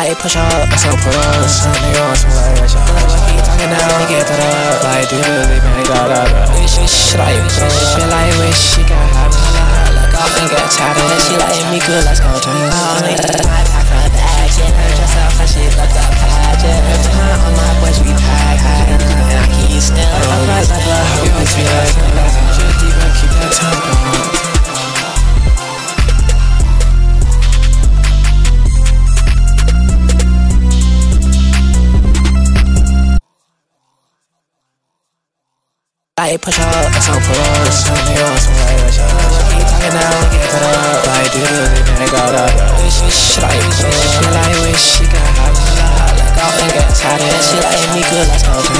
Like push up, so put up. Some nigga on some like a shot. Keep talking now, get that up. Like do the leap and da. She like push. She like wish she got hot. Look off and get tired of it. She like me good, let's go turn it on. I pack her bag, she hurt herself and she looked up pageant. Every time all my boys we pack, and I keep still. I'm right like a hoe, we feel like should even keep that time going. Like push up, so put up. Some nigga on some like a shot. Keep talking now, get that up. Like do the leap and da. She like push. She like wish she got hot. Look off and get tired of it. She like me good, let's go.